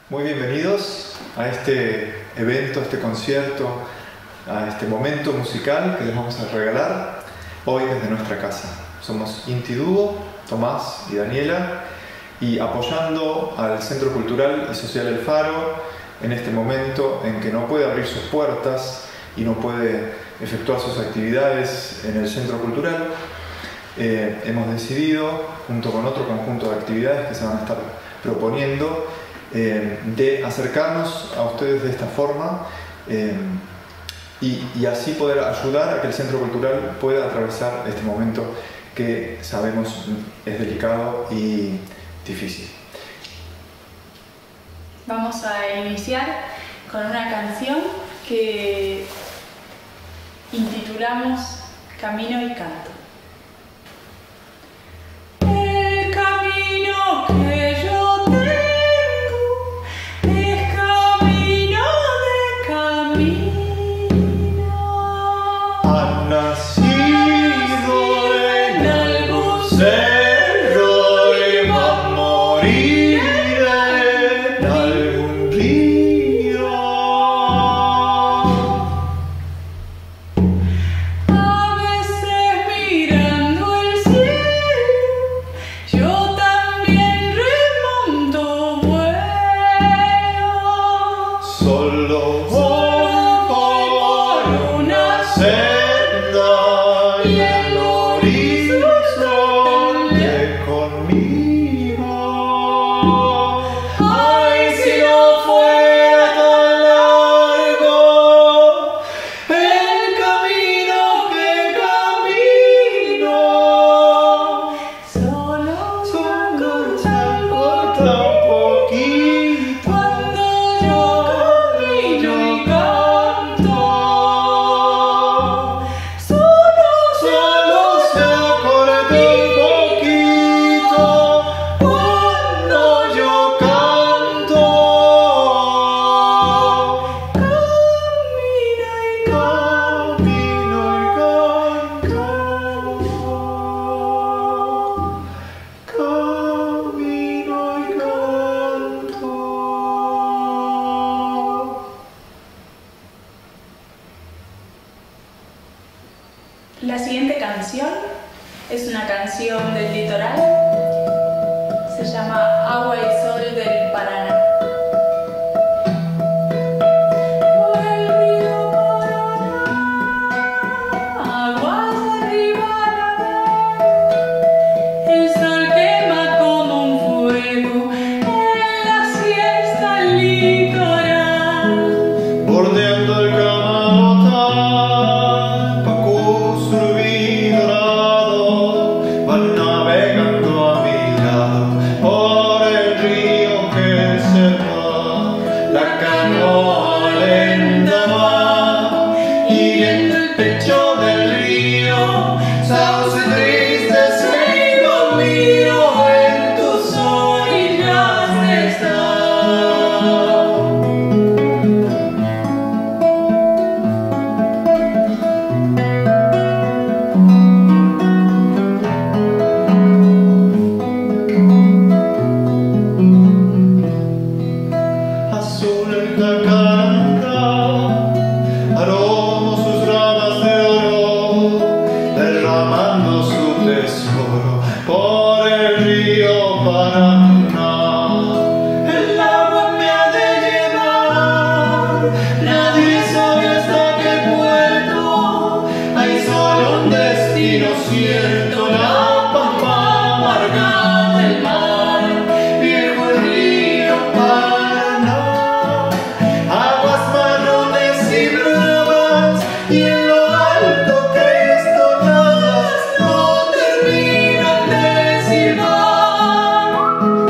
Muy bienvenidos a este evento, a este concierto, a este momento musical que les vamos a regalar hoy desde nuestra casa. Somos Inti Dúo, Tomás y Daniela, y apoyando al Centro Cultural y Social El Faro en este momento en que no puede abrir sus puertas y no puede efectuar sus actividades en el Centro Cultural, hemos decidido, junto con otro conjunto de actividades que se van a estar proponiendo, de acercarnos a ustedes de esta forma y así poder ayudar a que el Centro Cultural pueda atravesar este momento que sabemos es delicado y difícil. Vamos a iniciar con una canción que intitulamos Camino y Canto. El camino que yo tengo es camino de camino. Han nacido en algún cerro y va a morir en algún río. A veces mirando el cielo, yo también remonto vuelo. Solo voy por una senda y el horizonte conmigo. Ay, si no fuera tan largo el camino que camino, Solo se acorta un poquito cuando yo camino y canto. Solo se acorta un poquito cuando yo canto. Camino y canto. Camino y canto. La siguiente canción es una canción del litoral, se llama Agua y Sol del Paraná. Por el río Paraná, aguas arriba la el sol quema como un fuego en la siesta litoral. Bordeando el Camarotá, Pacús, Rubí, Dorado, van navegando a mi lado por el río que se va. La canoa lenta va hiriendo el pecho del río. Sauce triste se dormido en tus orillas está. Azul el Jacarandá, aroma sus ramas de oro, derramando su tesoro por el río Paraná. El agua me ha de llevar, nadie sabe hasta qué puerto, hay solo un destino cierto, la pampa amarga del mar, viejo el río Paraná. Aguas marrones y bravas, y en lo alto crestonadas no terminan de silbar.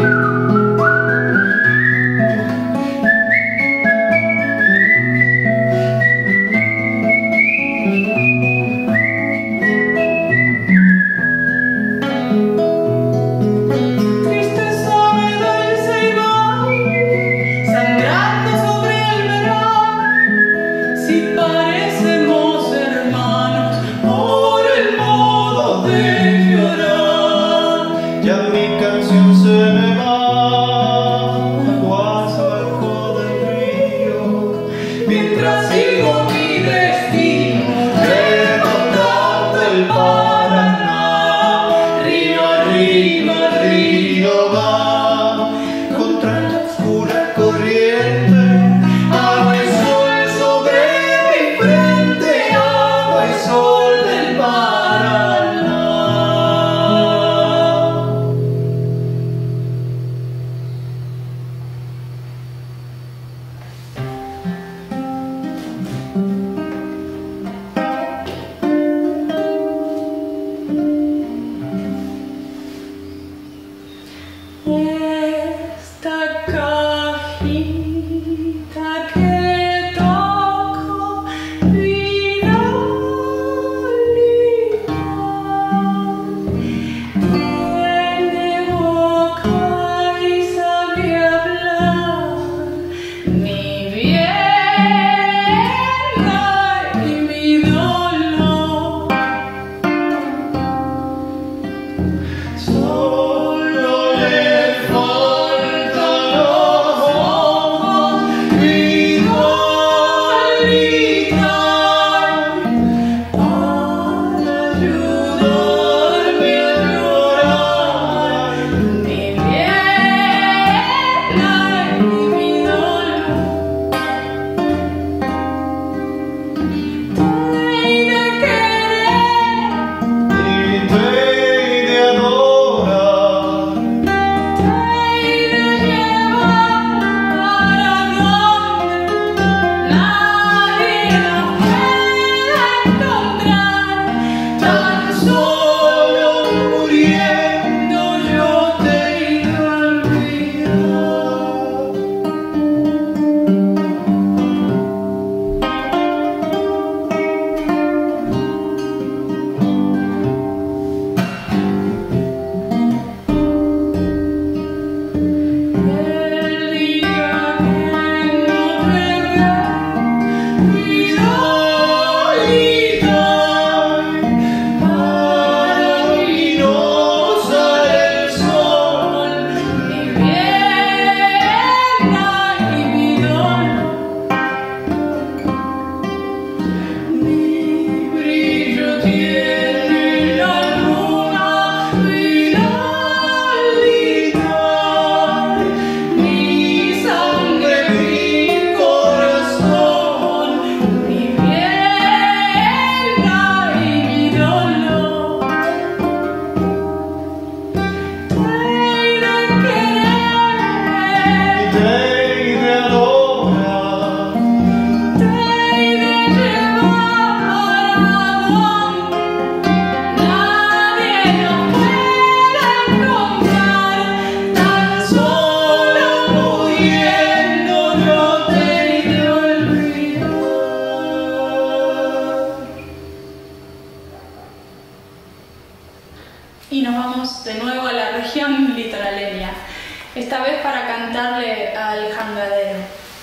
Y nos vamos de nuevo a la región litoraleña, esta vez para cantarle al jangadero.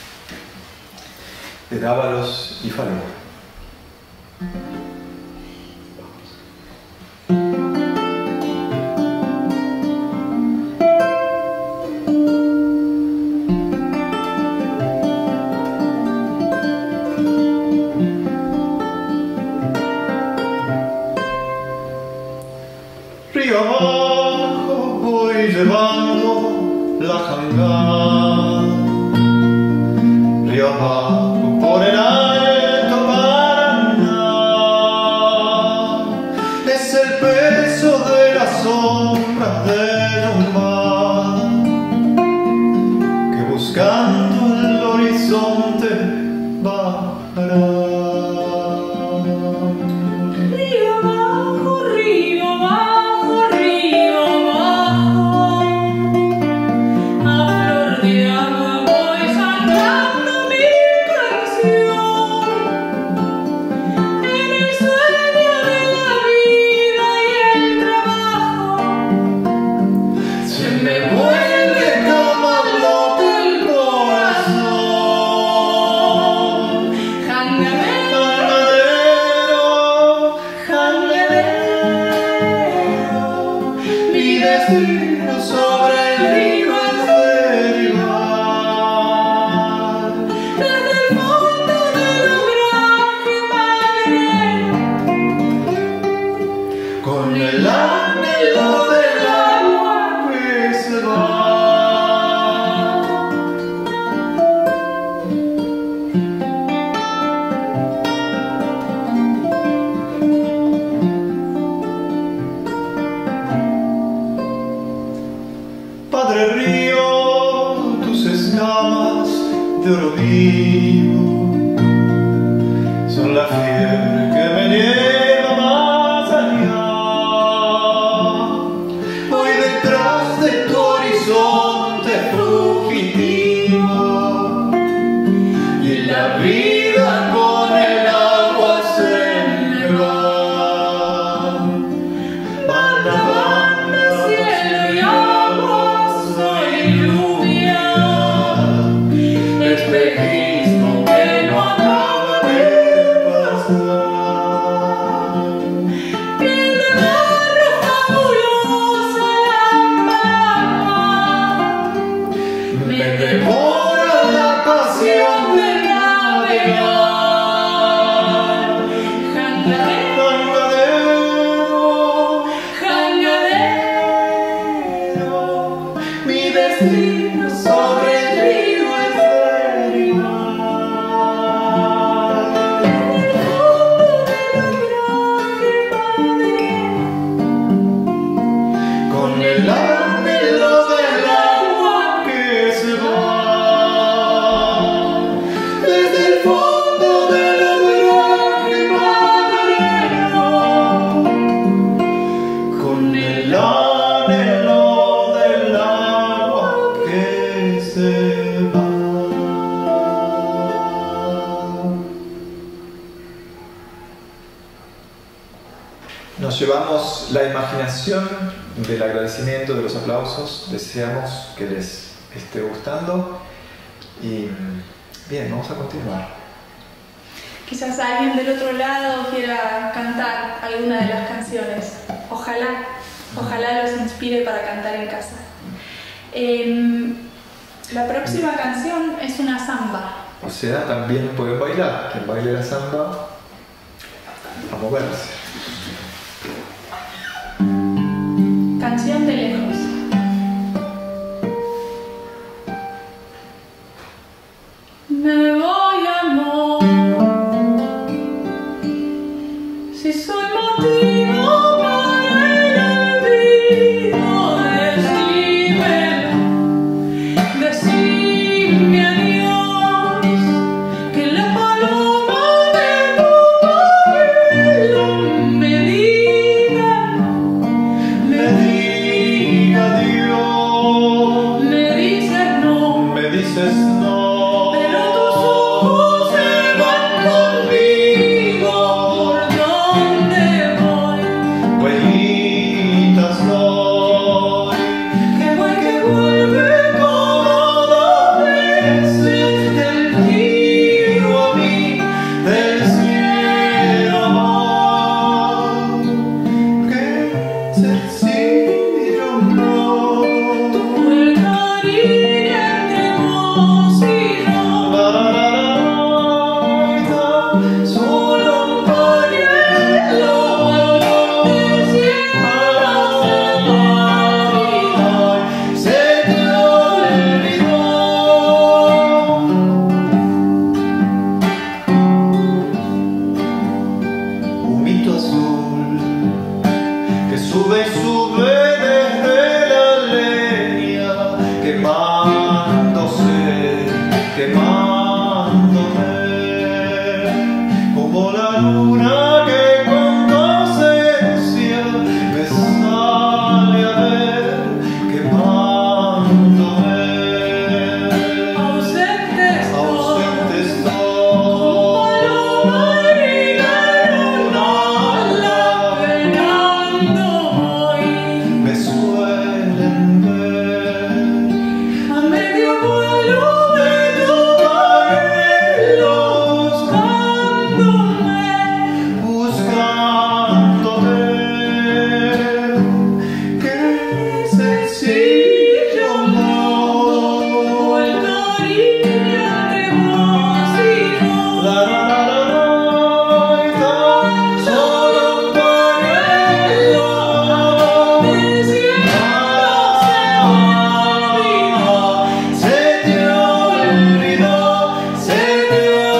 De Dávalos y Falú. Río abajo voy llevando la jangada, río abajo por el alto Paraná. Es el peso de las sombras de un mar que buscando el horizonte bajará. Sobre el río es derivar desde el fondo del obraje marinero, con el anhelo del agua que se va. Padre río, tus escamas de oro vivo son la fiebre que me lleva más allá. Voy detrás de tu horizonte fugitivo y la vida con el agua se me va. Banda, banda, cielo y agua, soy lluvia, espejismo que destino sobre el río estrella. Con el anhelo del agua que se va desde el fondo del obraje madrero, con el anhelo del agua que se va. Nos llevamos la imaginación del agradecimiento, de los aplausos. Deseamos que les esté gustando. Y bien, vamos a continuar. Quizás alguien del otro lado quiera cantar alguna de las canciones. Ojalá los inspire para cantar en casa. La próxima canción es una samba. O sea, también pueden bailar. Quien baile la samba, a moverse. Canción de lejos. Me voy, amor, si soy motivo para el olvido. Decime adiós, que la paloma de tu vuelo me diga Dios. me dices no, Me dices no, pero tus ojos se van conmigo. ¿Por dónde voy? huellitas doy, Que vuelve como dos veces del río a mí, del cielo amor. Qué sencillo amor. el cariño entre vos y yo. Solo un pañuelo se te olvidó. Humito azul que sube y sube desde la leña, quemándose, quemándome, como la luna que con tu ausencia me sale a ver, quemándome. Ausente Ausente estoy, paloma y la luna la penando voy. me suelen ver A medio vuelo de tu caerlos buscándome. buscándote. Qué sencillo amor. El cariño entre vos y yo. Solo un pañuelo se te olvidó, se te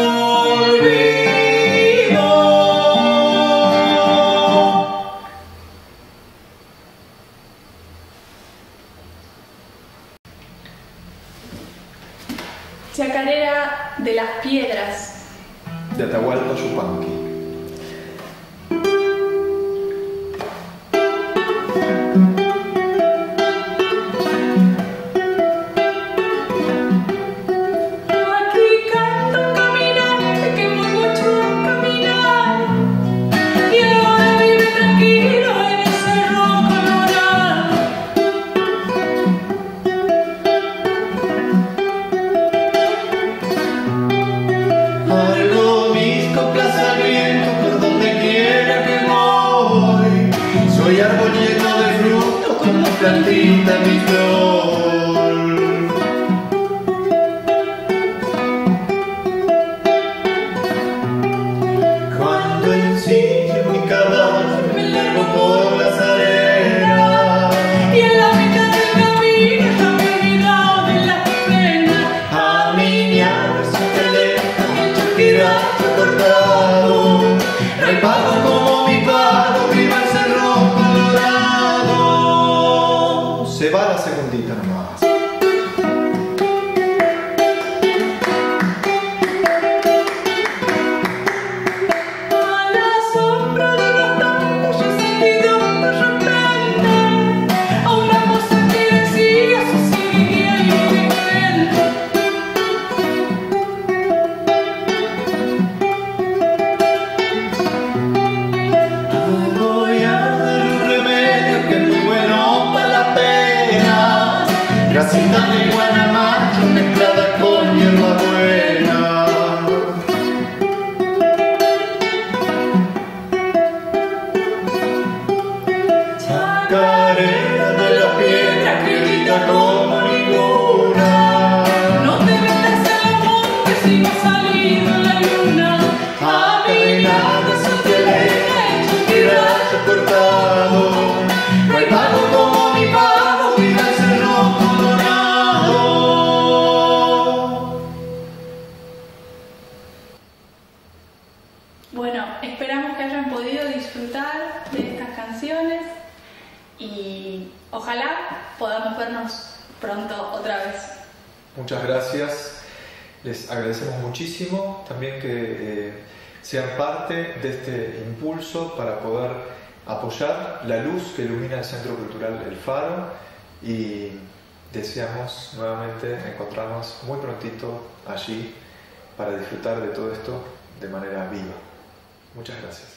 olvidó. Chacarera de las Piedras. De Atahualpa Yupanqui. Aquí canta un caminante que muy mucho a caminar y ahora vive tranquilo en el cerro colorado. Algo mis coplas al viento por donde quiera que voy. Soy árbol lleno de frutos como plantita mi flor. Cuando ensillo mi caballo me largo por las arenas. Y en la mitad del camino está mi vida Se va la segundita nomás. A la sombra de los tantos yo he sentido de repente a una cosa que decía su sigue y de frente. Voy a dar un remedio que es muy bueno para la pena. Grasita de guanamacho mezclada con hierbabuena. Chacarera de la piedra que grita como ninguna. No te metas en los montes si no has salido en la luna. A caminar de su telera y rayo cortado. No hay pago como mi pago, viva el Cerro Colorado. Bueno, esperamos que hayan podido disfrutar de estas canciones y ojalá podamos vernos pronto otra vez. Muchas gracias. Les agradecemos muchísimo también que sean parte de este impulso para poder apoyar la luz que ilumina el Centro Cultural El Faro, y deseamos nuevamente encontrarnos muy prontito allí para disfrutar de todo esto de manera viva. Muchas gracias.